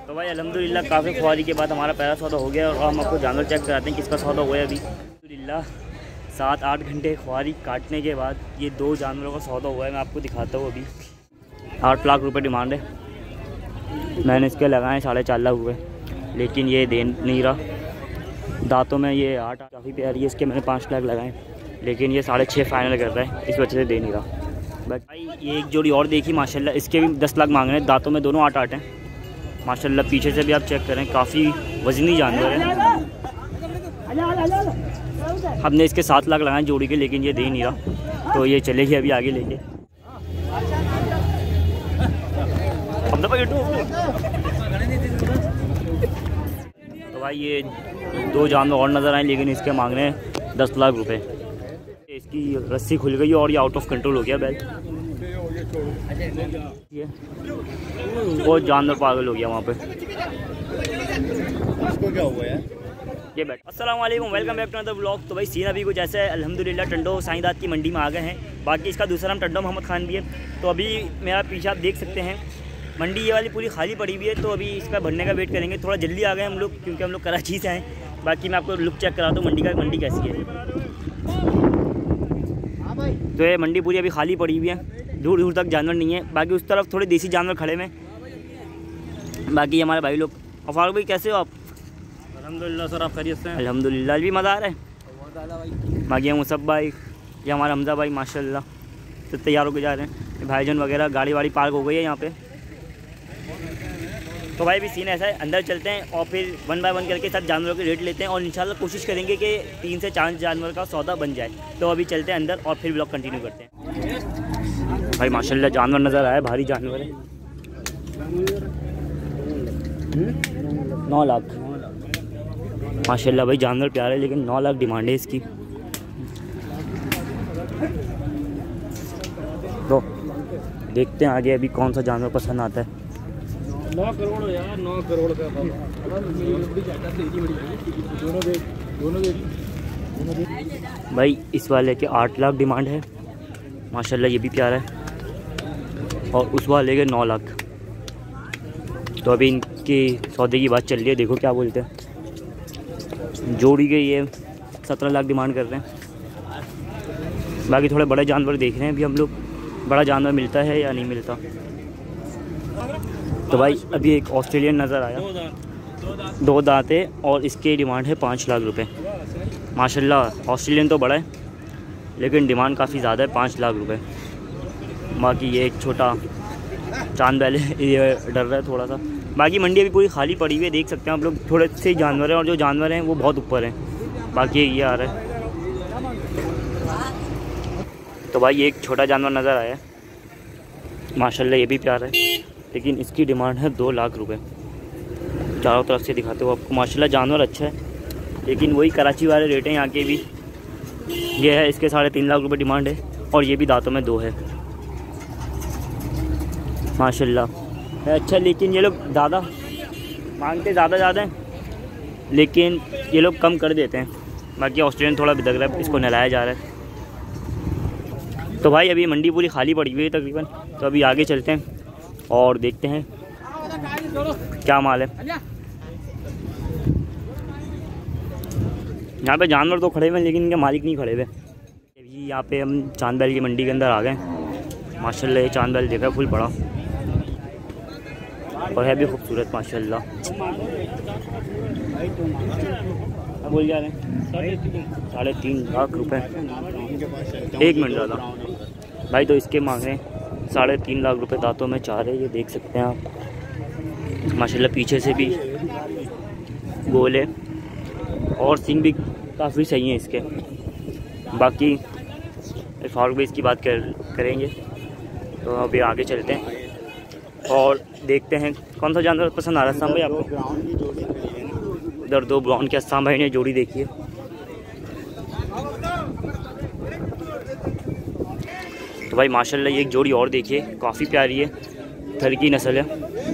तो भाई अल्हम्दुलिल्लाह काफ़ी ख्वारी के बाद हमारा पहला सौदा हो गया और हम आपको जानवर चेक कराते हैं किसका सौदा हुआ है। अभी अल्हम्दुलिल्लाह 7-8 घंटे ख्वारी काटने के बाद ये 2 जानवरों का सौदा हुआ है। मैं आपको दिखाता हूँ। अभी 8 लाख रुपए डिमांड है। मैंने इसके लगाए 4.5 लाख रुपये, लेकिन ये दे नहीं रहा। दांतों में ये 8 काफ़ी प्यारी है। इसके मैंने 5 लाख लगाए, लेकिन ये 6.5 फाइनल कर रहा है, इस वजह से दे नहीं रहा। बस भाई ये एक जोड़ी और देखी माशाल्लाह, इसके भी 10 लाख मांग रहे हैं। दांतों में दोनों 8-8 हैं माशाल्लाह। पीछे से भी आप चेक करें, काफ़ी वजनी जानवर है। हमने इसके 7 लाख लगाए जोड़ी के, लेकिन ये दे नहीं रहा, तो ये चलेगी अभी आगे लेके। तो भाई ये 2 जानवर और नज़र आए, लेकिन इसके मांग रहे हैं 10 लाख रुपए। इसकी रस्सी खुल गई और ये आउट ऑफ कंट्रोल हो गया बैल। ये बहुत जानवर पागल हो गया वहाँ पे। इसको क्या हुआ है ये बैठ। अस्सलाम वालेकुम, welcome back to another vlog. तो भाई सीन अभी कुछ ऐसा है, अल्हम्दुलिल्लाह टंडो साईंदात की मंडी में आ गए हैं। बाकी इसका दूसरा नाम टंडो मोहम्मद खान भी है। तो अभी मेरा पीछे आप देख सकते हैं, मंडी ये वाली पूरी खाली पड़ी हुई है। तो अभी इसका भरने का वेट करेंगे। थोड़ा जल्दी आ गए हम लोग, क्योंकि हम लोग कराची से हैं। बाकी मैं आपको लुक चेक कराता हूँ मंडी का, मंडी कैसी है। तो ये मंडी पूरी अभी खाली पड़ी हुई है, दूर दूर तक जानवर नहीं है। बाकी उस तरफ थोड़े देसी जानवर खड़े में। बाकी हमारे भाई लोग। और फारूक भाई कैसे हो आप? अल्हम्दुलिल्लाह सर, आप खैरियत से हैं? अल्हम्दुलिल्लाह भी मज़ा आ रहा है। बाकी हम मुसब भाई, ये हमारा हमजा भाई माशाल्लाह तो तैयार होकर जा रहे हैं। भाईजान वगैरह गाड़ी वाड़ी पार्क हो गई है यहाँ पे। तो भाई भी सीन ऐसा है, अंदर चलते हैं और फिर 1 बाय 1 करके सब जानवरों के रेट लेते हैं और इंशाल्लाह कोशिश करेंगे कि 3 से 4 जानवर का सौदा बन जाए। तो अभी चलते हैं अंदर और फिर ब्लॉग कंटिन्यू करते हैं। भाई माशाल्लाह जानवर नज़र आया, भारी जानवर है। 9 लाख माशाल्लाह भाई, जानवर प्यारे, लेकिन 9 लाख डिमांड है इसकी। तो देखते हैं आगे अभी कौन सा जानवर पसंद आता है। 9 करोड़ यार, 9 करोड़ का भाई इस वाले के 8 लाख डिमांड है माशाल्लाह, ये भी प्यारा है। और उस वाले के 9 लाख। तो अभी इनकी सौदे की बात चल रही है, देखो क्या बोलते हैं। जोड़ी के ये 17 लाख डिमांड कर रहे हैं। बाकी थोड़े बड़े जानवर देख रहे हैं अभी हम लोग, बड़ा जानवर मिलता है या नहीं मिलता। तो भाई अभी एक ऑस्ट्रेलियन नज़र आया, 2 दांत है और इसकी डिमांड है 5 लाख रुपए माशाल्लाह। ऑस्ट्रेलियन तो बड़ा है, लेकिन डिमांड काफ़ी ज़्यादा है, 5 लाख रुपए। बाकी ये एक छोटा चांद बैल है, ये डर रहा है थोड़ा सा। बाकी मंडी अभी पूरी खाली पड़ी हुई है, देख सकते हैं आप लोग। थोड़े से ही जानवर हैं और जो जानवर हैं वो बहुत ऊपर हैं। बाकी ये आ रहा है। तो भाई एक छोटा जानवर नज़र आया माशाल्लाह, ये भी प्यारा है, लेकिन इसकी डिमांड है 2 लाख रुपए। चारों तरफ से दिखाते हो आपको। माशाल्लाह जानवर अच्छा है, लेकिन वही कराची वाले रेट हैं यहाँ के भी। ये है, इसके 3.5 लाख रुपए डिमांड है और ये भी दांतों में 2 है माशाल्लाह है अच्छा। लेकिन ये लोग ज़्यादा मांगते, ज़्यादा हैं, लेकिन ये लोग कम कर देते हैं। बाकी ऑस्ट्रेलियन थोड़ा बिदक रहा है, इसको नहलाया जा रहा है। तो भाई अभी मंडी पूरी खाली पड़ी हुई है तकरीबन। तो अभी आगे चलते हैं और देखते हैं क्या माल है। यहाँ पे जानवर तो खड़े हुए हैं, लेकिन इनके मालिक नहीं खड़े हुए। अभी यहाँ पे हम चांद बैल की मंडी के अंदर आ गए माशाल्लाह। ये चांद बैल देखा फुल बड़ा और है भी खूबसूरत माशाल्लाह। बोल जा रहे हैं 3.5 लाख रुपए। 1 मिनट ज़्यादा भाई। तो इसके मांग रहे हैं 3.5 लाख रुपए। दांतों में 4 है, ये देख सकते हैं आप माशाल्लाह। पीछे से भी गोल है और सींग भी काफ़ी सही है इसके। बाकी फारूक भी इसकी बात करेंगे। तो अभी आगे चलते हैं और देखते हैं कौन सा जानवर पसंद आ रहा है। अस्साम भाई आपको इधर 2 ब्राउन के अस्साम भाई ने जोड़ी देखी है। तो भाई माशाल्लाह ये एक जोड़ी और देखिए, काफ़ी प्यारी है, थर की नस्ल है।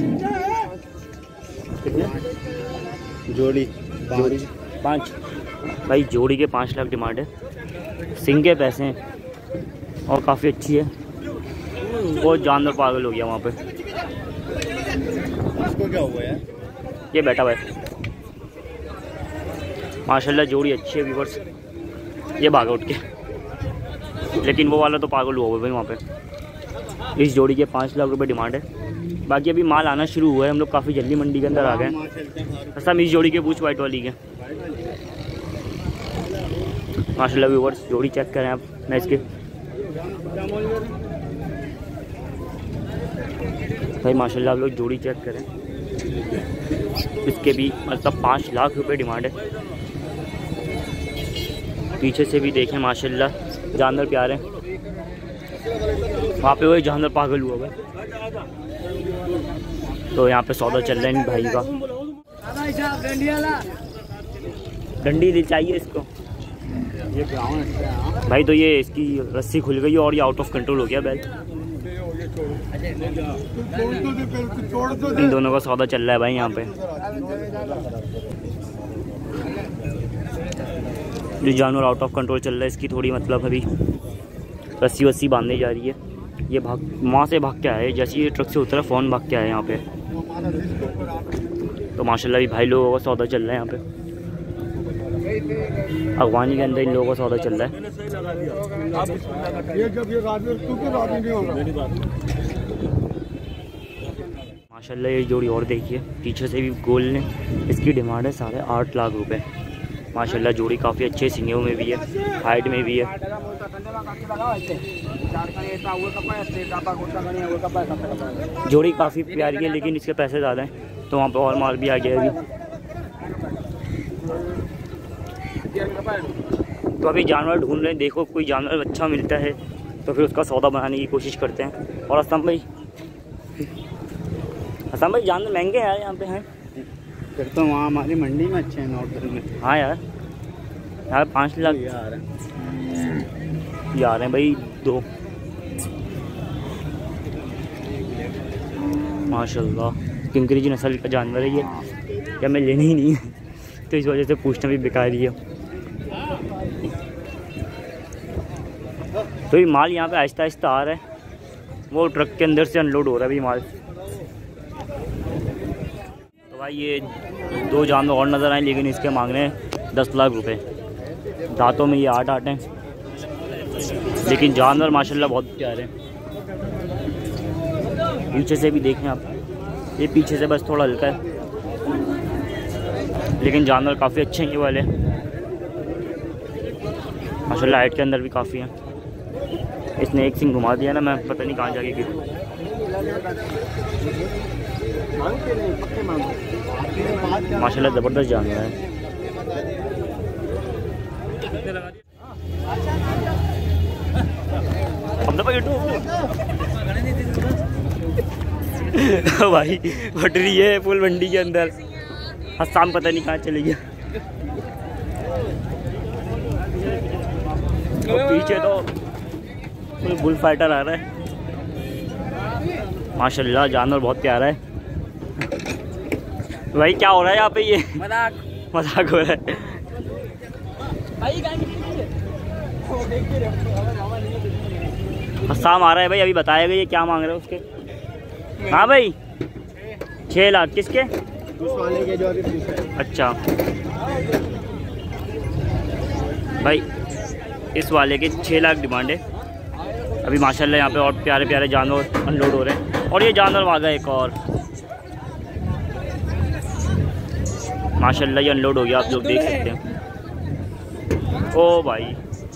जोड़ी 5 भाई, जोड़ी के 5 लाख डिमांड है। सिंग के पैसे हैं और काफ़ी अच्छी है। बहुत जानवर पागल हो गया वहाँ पे। इसको क्या हुआ है? ये बैठा हुआ है। माशाल्लाह जोड़ी अच्छी है व्यूअर्स। ये भागा उठ के, लेकिन वो वाला तो पागल हुआ भाई वहाँ पे। इस जोड़ी के 5 लाख रुपए डिमांड है। बाकी अभी माल आना शुरू हुआ है, हम लोग काफ़ी जल्दी मंडी के अंदर आ गए। सब इस जोड़ी के पूछ वाइट वाली के माशाल्लाह व्यूअर्स। जोड़ी चेक करें आप, मैं इसके भाई माशाल्लाह आप लोग जोड़ी चेक करें। इसके भी मतलब 5 लाख रुपए डिमांड है। पीछे से भी देखें माशाल्लाह जानवर प्यारे हैं। वहाँ पे वही जानवर पागल हुआ है। तो यहाँ पे सौदा चल रहा है इन भाई का। डंडी दी चाहिए इसको भाई। तो ये इसकी रस्सी खुल गई और ये आउट ऑफ कंट्रोल हो गया बैल। इन दोनों का सौदा चल रहा है भाई यहाँ पे। जो जानवर आउट ऑफ कंट्रोल चल रहा है, इसकी थोड़ी मतलब अभी रस्सी वस्सी बांधने जा रही है। ये भाग वहाँ से भाग के आए, जैसे ये ट्रक से उतरा फ़ौरन भाग के आए यहाँ पे। तो माशाल्लाह भी भाई लोगों का सौदा चल रहा है यहाँ पे। अगवानी के अंदर इन लोगों का सौदा चल रहा है। माशाल्लाह ये जोड़ी और देखिए, पीछे से भी गोल ने। इसकी डिमांड है 8.5 लाख रुपए। माशाल्लाह जोड़ी काफ़ी अच्छे सिंगों में भी है, हाइट में भी है। जोड़ी काफ़ी प्यारी है, लेकिन इसके पैसे ज़्यादा हैं, तो वहाँ पे और माल भी आ गया अभी। तो अभी जानवर ढूंढ रहे हैं। देखो कोई जानवर अच्छा मिलता है तो फिर उसका सौदा बनाने की कोशिश करते हैं। और असलम भाई जानवर महंगे हैं यहाँ पे हैं। फिर तो वहाँ हमारी मंडी में अच्छे हैं नॉर्थ में। हाँ यार 5 लाख यार हैं भाई 2। माशाल्लाह किंकरी नस्ल का जानवर है ये। क्या मैं लेनी ही नहीं है, तो इस वजह से पूछना भी बेकार ही है। तो ये माल यहाँ पे आहिस्ता आहिस्ता आ रहा है। वो ट्रक के अंदर से अनलोड हो रहा है अभी माल। तो भाई ये 2 जानवर और नज़र आए, लेकिन इसके मांग रहे हैं 10 लाख रुपए। दांतों में ये 8 हैं, लेकिन जानवर माशाल्लाह बहुत प्यारे हैं। पीछे से भी देखें आप, ये पीछे से बस थोड़ा हल्का है, लेकिन जानवर काफ़ी अच्छे हैं ये वाले माशाल्लाह। हाइट के अंदर भी काफ़ी हैं। इसने एक सिंग घुमा दिया ना, मैं पता नहीं कहाँ जाके गिर। माशाल्लाह ज़बरदस्त जानवर है। भाई फट रही है फुल मंडी के अंदर। हसाम पता नहीं कहाँ चले गया। पीछे तो कोई बुल फाइटर आ रहा है। माशाल्लाह जानवर बहुत प्यारा है। भाई क्या हो रहा है यहाँ पे? ये मजाक हो रहा है। हसाम आ रहा है भाई, अभी बताएगा ये क्या मांग रहे हो उसके। हाँ भाई 6 लाख किसके? उस वाले के जो अभी अच्छा भाई इस वाले के 6 लाख डिमांड है। अभी माशाल्लाह यहाँ पे और प्यारे प्यारे जानवर अनलोड हो रहे हैं। और ये जानवर भागा एक और माशाल्लाह ये अनलोड हो गया, आप लोग देख सकते हैं। ओ भाई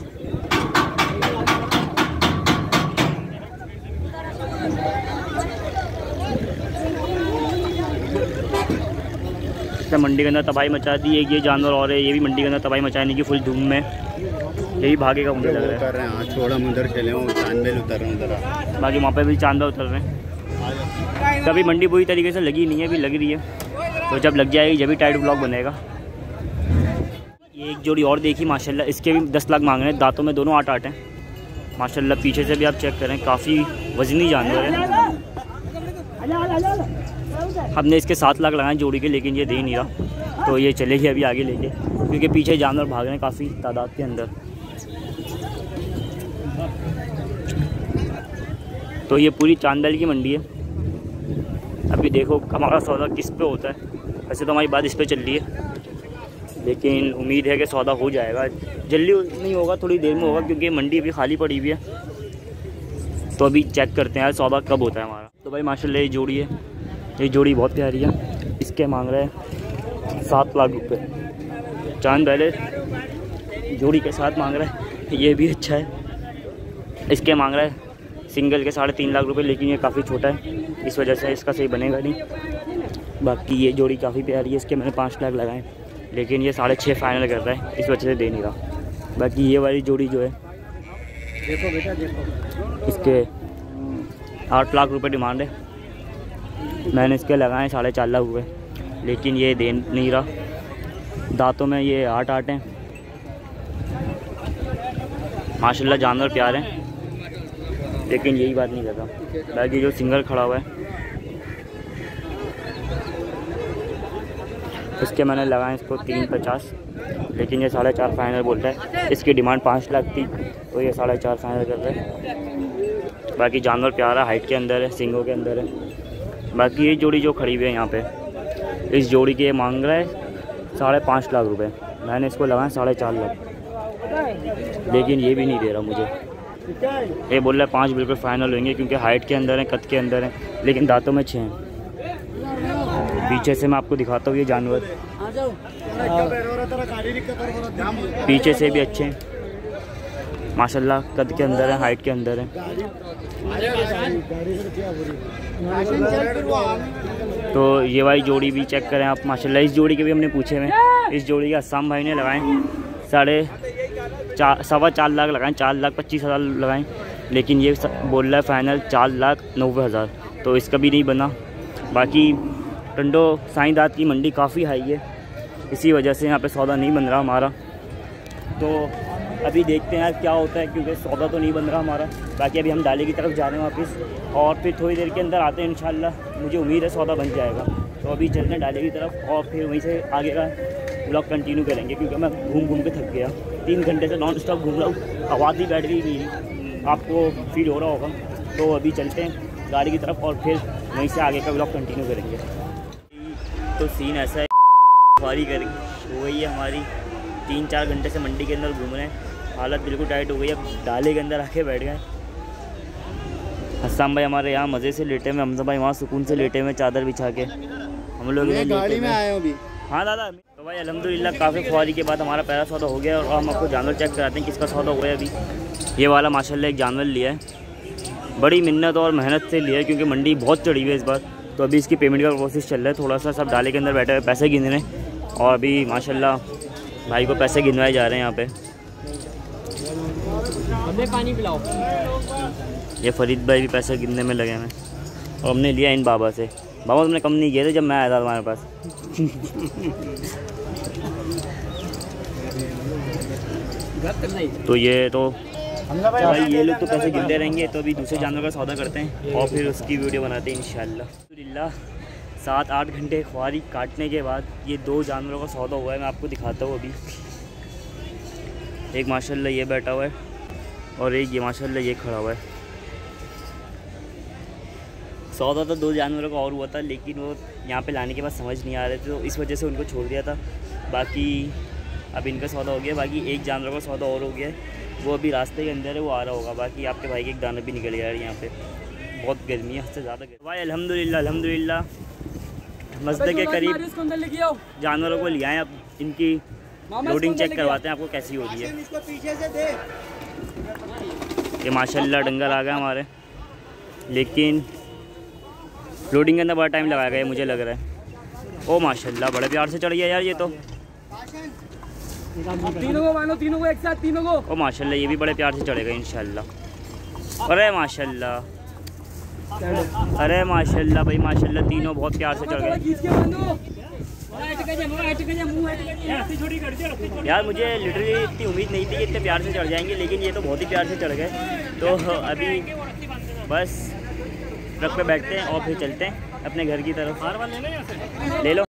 मंडी के अंदर तबाही मचा दी है। ये जानवर और है, ये भी मंडी के अंदर तबाही मचाने की फुल धूम में। यही भागेगा मुझे लग रहा है। हाँ छोड़ा उधर चले चांदबेल उतर रहे हैं। बाकी वहाँ पे भी चांदा उतर रहे हैं। कभी मंडी पूरी तरीके से लगी नहीं है, अभी लग रही है। तो जब लग जाएगी जब भी टाइट ब्लॉक बनेगा। ये एक जोड़ी और देखी माशाल्लाह, इसके भी 10 लाख मांग रहे हैं। दांतों में दोनों 8 हैं माशाल्लाह। पीछे से भी आप चेक करें, काफ़ी वजनी जानवर है। हमने इसके 7 लाख लगाए जोड़ी के, लेकिन ये दे नहीं रहा, तो ये चलेगी अभी आगे लेके, क्योंकि पीछे जानवर भाग रहे हैं काफ़ी तादाद के अंदर। तो ये पूरी चांदल की मंडी है। अभी देखो हमारा सौदा किस पे होता है। वैसे तो हमारी बात इस पर चल रही है, लेकिन उम्मीद है कि सौदा हो जाएगा। जल्दी नहीं होगा, थोड़ी देर में होगा, क्योंकि मंडी अभी खाली पड़ी हुई है। तो अभी चेक करते हैं यार सौदा कब होता है हमारा। तो भाई माशाल्लाह ये जोड़ी है, ये जोड़ी बहुत प्यारी है। इसके मांग रहे हैं 7 लाख रुपये। चांद पहले जोड़ी के साथ मांग रहा है, ये भी अच्छा है। इसके मांग रहा है सिंगल के 3.5 लाख रुपए, लेकिन ये काफ़ी छोटा है, इस वजह से इसका सही बनेगा नहीं। बाकी ये जोड़ी काफ़ी प्यारी है, इसके मैंने 5 लाख लगाए, लेकिन ये 6.5 फाइनल कर रहा है, इस वजह से दे नहीं रहा। बाकी ये वाली जोड़ी जो है देखो बेटा देखो, इसके 8 लाख रुपए डिमांड है। मैंने इसके लगाए 4.5 लाख रुपये, लेकिन ये दे नहीं रहा। दांतों में ये 8 हैं। माशाल्लाह जानवर प्यार हैं, लेकिन यही बात नहीं करता। बाकी जो सिंगल खड़ा हुआ है इसके मैंने लगाए इसको 350, लेकिन ये 4.5 फाइनल बोलता है। इसकी डिमांड 5 लाख थी, तो ये 4.5 फाइनल कर रहे हैं। बाकी जानवर प्यारा, हाइट के अंदर है, सिंगों के अंदर है। बाकी ये जोड़ी जो खड़ी हुई है यहाँ पे, इस जोड़ी के मांग रहा है 5.5 लाख रुपए। मैंने इसको लगाया 4.5 लाख, लेकिन ये भी नहीं दे रहा मुझे। ये बोल रहा है 5 बिल्कुल फाइनल होंगे, क्योंकि हाइट के अंदर है, कद के अंदर है, लेकिन दांतों में 6 हैं। पीछे से मैं आपको दिखाता हूँ ये जानवर, पीछे से भी अच्छे हैं माशाल्लाह, कद के अंदर है, हाइट के अंदर है। तो ये वाली जोड़ी भी चेक करें आप माशाल्लाह। इस जोड़ी के भी हमने पूछे हुए, इस जोड़ी का अस्साम भाई ने लगाए 4.25 लाख लगाएं, 4,25,000 लगाएं, लेकिन ये बोल रहा है फाइनल 4,90,000, तो इसका भी नहीं बना। बाकी टंडो साईं दात की मंडी काफ़ी हाई है, इसी वजह से यहाँ पे सौदा नहीं बन रहा हमारा। तो अभी देखते हैं यार क्या होता है, क्योंकि सौदा तो नहीं बन रहा हमारा। बाकी अभी हम डाले की तरफ जा रहे हैं वापस, और फिर थोड़ी देर के अंदर आते हैं इंशाल्लाह। मुझे उम्मीद है सौदा बन जाएगा। तो अभी चलते हैं डाले की तरफ, और फिर वहीं से आगे का ब्लॉग कंटिन्यू करेंगे, क्योंकि मैं घूम घूम के थक गया। 3 घंटे से नॉन स्टॉप घूम रहा हूँ, आवाज़ ही बैठ गई, आपको फील हो रहा होगा। तो अभी चलते हैं गाड़ी की तरफ, और फिर वहीं से आगे का ब्लॉग कंटिन्यू करेंगे। तो सीन ऐसा है, सवारी कर हो गई है हमारी, 3-4 घंटे से मंडी के अंदर घूम रहे हैं, हालत बिल्कुल टाइट हो गई है। डाले के अंदर आके बैठ गए। हस्साम भाई हमारे यहाँ मज़े से लेटे हुए, हमजा भाई वहाँ सुकून से लेटे हुए चादर बिछा के। हम लोग गाड़ी में आए हो अभी। हाँ दादा। तो भाई अल्हम्दुलिल्लाह काफ़ी ख्वारी के बाद हमारा पहला सौदा हो गया, और हम आपको जानवर चेक कराते हैं किसका सौदा हुआ है। अभी ये वाला माशाल्लाह एक जानवर लिया है, बड़ी मिन्नत और मेहनत से लिया है, क्योंकि मंडी बहुत चढ़ी हुई है इस बार। तो अभी इसकी पेमेंट का प्रोसेस चल रहा है, थोड़ा सा सब डाले के अंदर बैठे हुए पैसे गिन रहे हैं, और अभी माशाल्लाह भाई को पैसे गिनवाए जा रहे हैं यहाँ पे। हमें पानी पिलाओ। ये फरीद भाई भी पैसे गिनने में लगे हैं, और हमने लिया इन बाबा से। बाबा तुमने कम नहीं किए थे जब मैं आया था तुम्हारे पास। तो ये तो भाई ये लोग तो पैसे गिनते रहेंगे, तो अभी दूसरे जानवर का सौदा करते हैं, और फिर उसकी वीडियो बनाते हैं इंशाल्लाह। अल्हम्दुलिल्लाह 7-8 घंटे ख्वारी काटने के बाद ये 2 जानवरों का सौदा हुआ है। मैं आपको दिखाता हूँ अभी। एक माशाल्लाह ये बैठा हुआ है, और एक ये माशाल्लाह ये खड़ा हुआ है। सौदा तो 2 जानवरों का और हुआ था, लेकिन वो यहाँ पे लाने के बाद समझ नहीं आ रहे थे, तो इस वजह से उनको छोड़ दिया था। बाकी अब इनका सौदा हो गया, बाकी एक जानवर का सौदा और हो गया है, वो अभी रास्ते के अंदर है, वो आ रहा होगा। बाकी आपके भाई के एक दाना भी निकल गया है। यहाँ पे बहुत गर्मी है, हद से ज़्यादा गर्मी। भाई अल्हम्दुलिल्लाह मस्जिद के करीब जानवरों को लिया है। अब इनकी लोडिंग चेक करवाते हैं आपको कैसी हो रही है। ये माशाल्लाह डंगर आ गया हमारे, लेकिन लोडिंग के अंदर बड़ा टाइम लगाया गया मुझे लग रहा है। ओ माशाल्लाह बड़े प्यार से चढ़ गया यार ये तो। तीनों को मानो, तीनों को एक साथ, तीनों को। ओ माशाल्लाह ये भी बड़े प्यार से चढ़ेगा इंशाल्लाह। अरे माशाल्लाह, अरे माशाल्लाह भाई माशाल्लाह, तीनों बहुत प्यार से चढ़ गए यार। मुझे लिटरली इतनी उम्मीद नहीं थी कि इतने प्यार से चढ़ जाएंगे, लेकिन ये तो बहुत ही प्यार से चढ़ गए। तो अभी बस ट्रक पे बैठते हैं और फिर चलते हैं अपने घर की तरफ। ले लो।